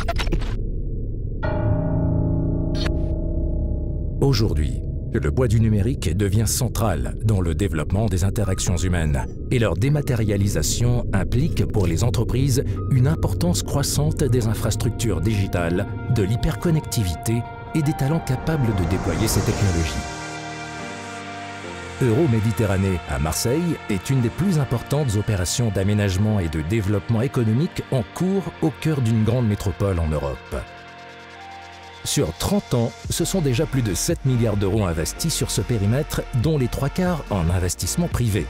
Aujourd'hui, le poids du numérique devient central dans le développement des interactions humaines et leur dématérialisation implique pour les entreprises une importance croissante des infrastructures digitales, de l'hyperconnectivité et des talents capables de déployer ces technologies. Euroméditerranée à Marseille est une des plus importantes opérations d'aménagement et de développement économique en cours au cœur d'une grande métropole en Europe. Sur 30 ans, ce sont déjà plus de 7 milliards d'euros investis sur ce périmètre, dont les 3/4 en investissement privé.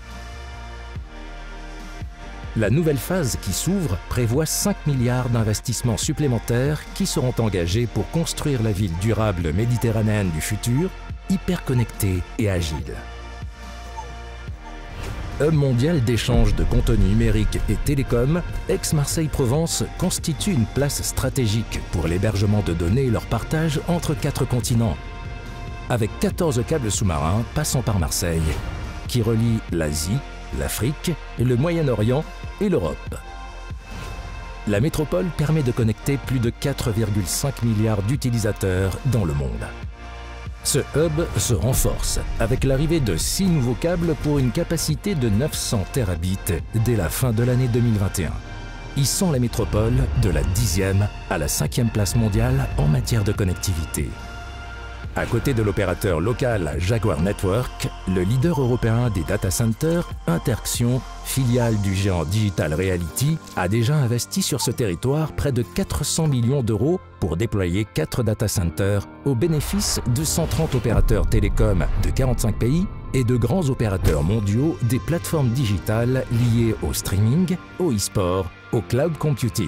La nouvelle phase qui s'ouvre prévoit 5 milliards d'investissements supplémentaires qui seront engagés pour construire la ville durable méditerranéenne du futur, hyper connectée et agile. Hub mondial d'échange de contenus numériques et télécoms, Aix-Marseille-Provence constitue une place stratégique pour l'hébergement de données et leur partage entre 4 continents, avec 14 câbles sous-marins passant par Marseille, qui relient l'Asie, l'Afrique, le Moyen-Orient et l'Europe. La métropole permet de connecter plus de 4,5 milliards d'utilisateurs dans le monde. Ce hub se renforce avec l'arrivée de 6 nouveaux câbles pour une capacité de 900 terabits dès la fin de l'année 2021. Hissant la métropole de la 10e à la 5e place mondiale en matière de connectivité. À côté de l'opérateur local Jaguar Network, le leader européen des data centers, Interxion, filiale du géant Digital Realty, a déjà investi sur ce territoire près de 400 millions d'euros pour déployer 4 data centers au bénéfice de 130 opérateurs télécoms de 45 pays et de grands opérateurs mondiaux des plateformes digitales liées au streaming, au e-sport, au cloud computing.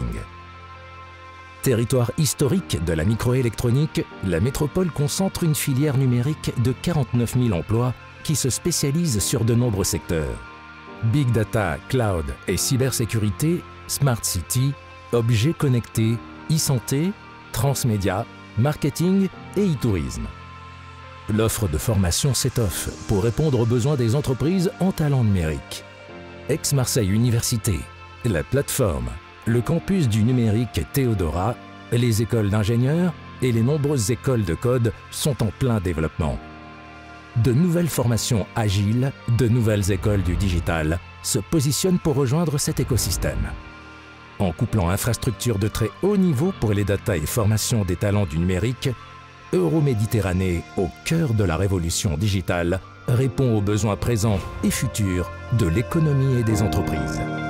Territoire historique de la microélectronique, la métropole concentre une filière numérique de 49 000 emplois qui se spécialise sur de nombreux secteurs. Big Data, Cloud et cybersécurité, Smart City, objets connectés, e-santé, transmédia, marketing et e-tourisme. L'offre de formation s'étoffe pour répondre aux besoins des entreprises en talent numérique. Aix-Marseille Université, la plateforme, le campus du numérique Théodora, les écoles d'ingénieurs et les nombreuses écoles de code sont en plein développement. De nouvelles formations agiles, de nouvelles écoles du digital se positionnent pour rejoindre cet écosystème. En couplant infrastructures de très haut niveau pour les data et formations des talents du numérique, Euroméditerranée, au cœur de la révolution digitale, répond aux besoins présents et futurs de l'économie et des entreprises.